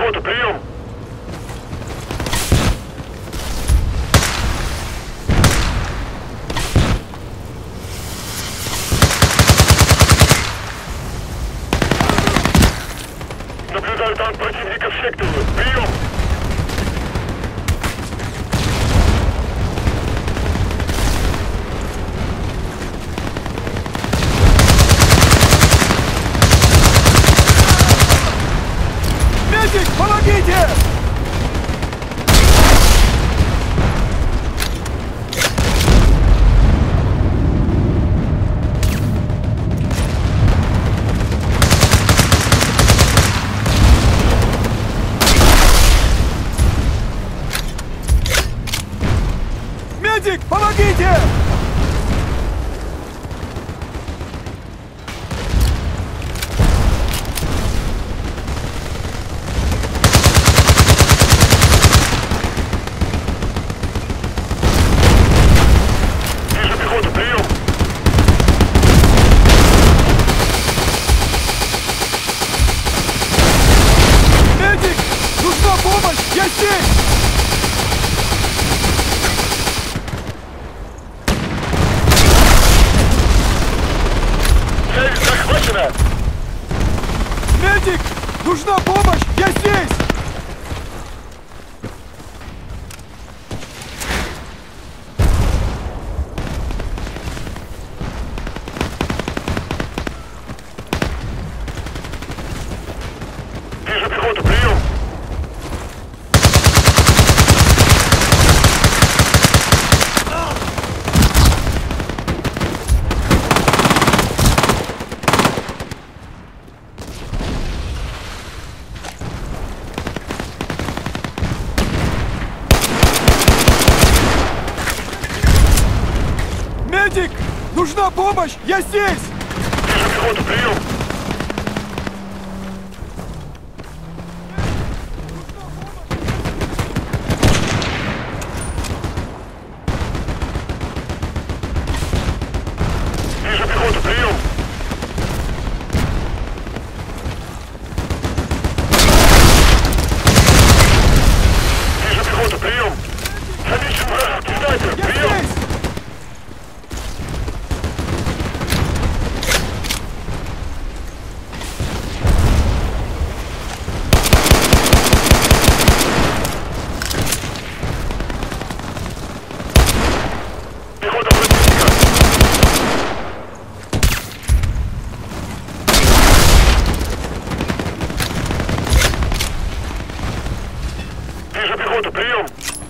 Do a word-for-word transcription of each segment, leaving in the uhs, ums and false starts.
пехота, прием! Наблюдаю танк противника в секторе. Прием! Медик, помогите! Медик, помогите! Вижу пехоту, прием! Медик, нужна помощь! Я здесь! Цель захвачена! Медик, нужна помощь! Я здесь! Вижу пехоту, прием! Медик, нужна помощь! Я здесь! Вижу пехоту, прием! Вижу пехоту, прием! Вижу пехоту, прием! Замечен вражеский снайпер, Я прием! здесь! Пехота противника! Вижу пехоту, прием!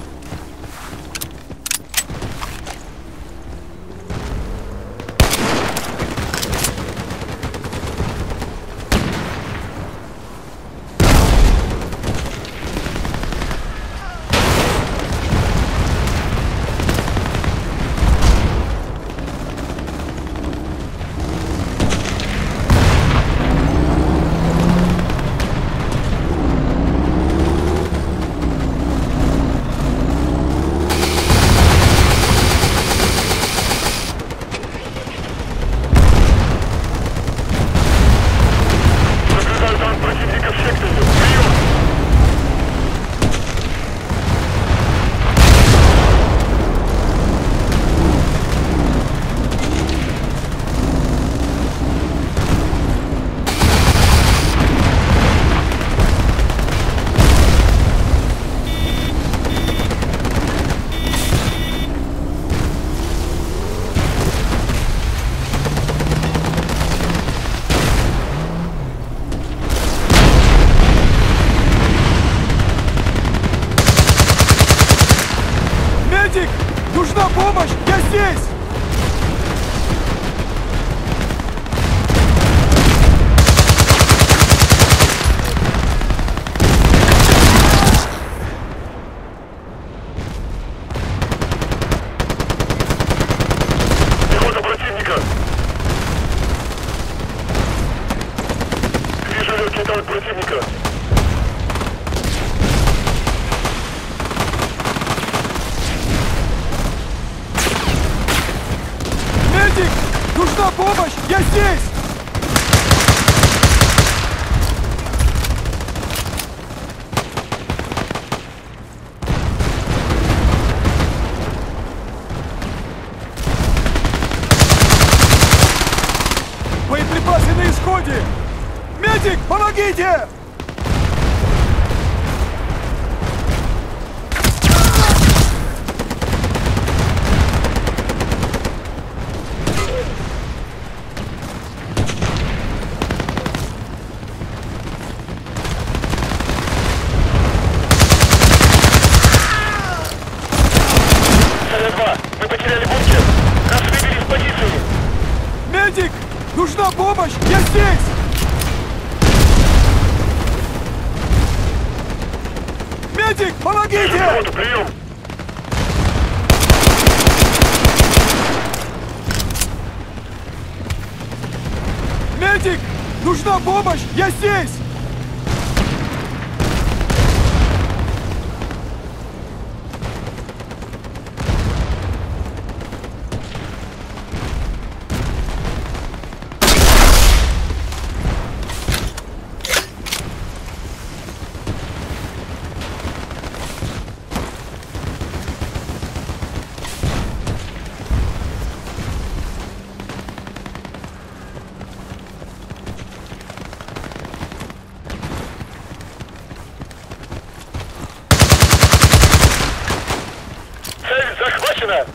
Наблюдаю танк противника в секторе. Прием! Медик, нужна помощь! Я здесь! Пехота противника! Вижу легкий танк противника! Помогите! Мы потеряли бункер! Нас выбили с позиции! Медик! Нужна помощь! Я здесь! Медик, помогите! Пехоту, прием! Медик! Нужна помощь! Я здесь! Цель захвачена!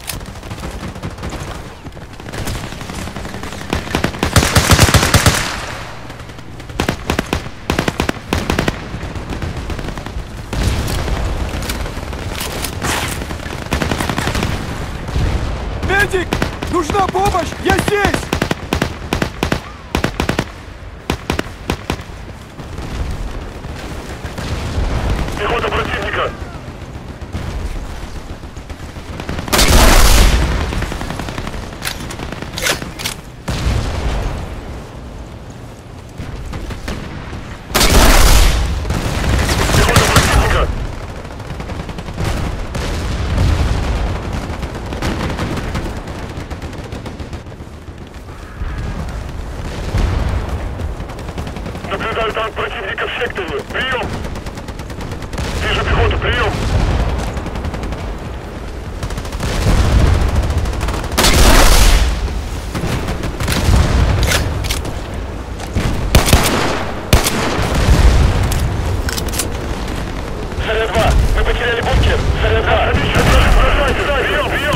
Медик! Нужна помощь! Я здесь! Пехота противника! Наблюдаю танк противника в секторе. Прием! Вижу пехоту, прием! Заря два! Мы потеряли бункер! Заря два! Прием, прием!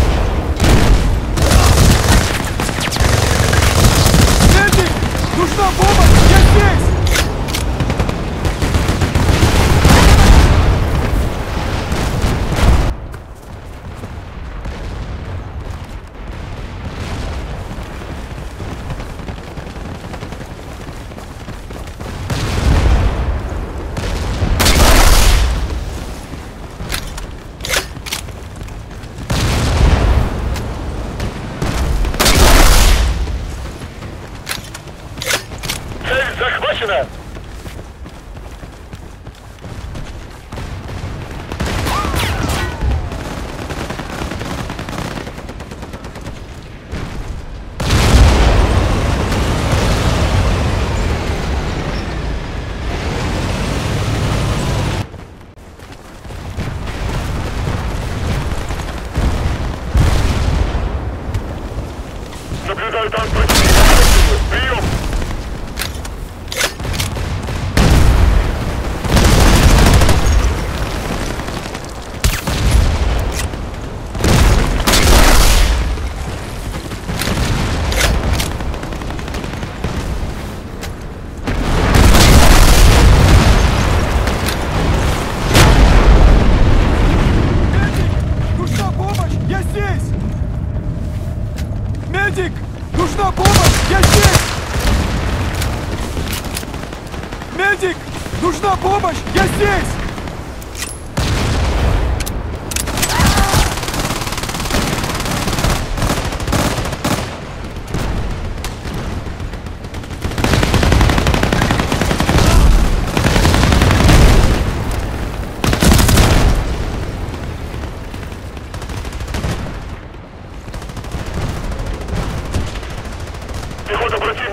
Медик! Нужна помощь! Я здесь! Цель захвачена! Наблюдаю танк противника. Прием! Нужна помощь! Я здесь! Медик! Нужна помощь! Я здесь! Медик! Нужна помощь! Я здесь! Пехота противника!